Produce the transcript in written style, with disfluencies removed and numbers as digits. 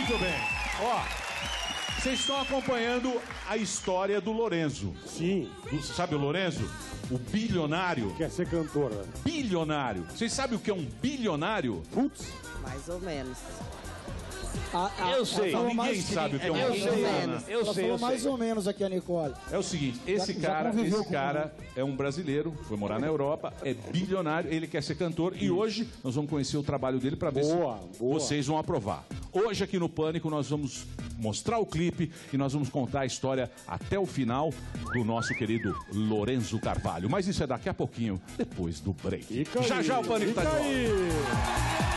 Muito bem. Ó, vocês estão acompanhando a história do Lorenzo. Sim. Sabe o Lorenzo? O bilionário. Quer ser cantor, né? Bilionário. Vocês sabem o que é um bilionário? Putz. Mais ou menos. Eu sei. Não, ninguém sabe o que é um bilionário. Eu sei. Mais ou menos aqui a Nicole. É o seguinte, esse cara é um brasileiro, foi morar na Europa, é bilionário, ele quer ser cantor e hoje nós vamos conhecer o trabalho dele para ver se vocês vão aprovar. Hoje aqui no Pânico nós vamos mostrar o clipe e nós vamos contar a história até o final do nosso querido Lorenzo Carvalho. Mas isso é daqui a pouquinho, depois do break. Já o Pânico tá de volta.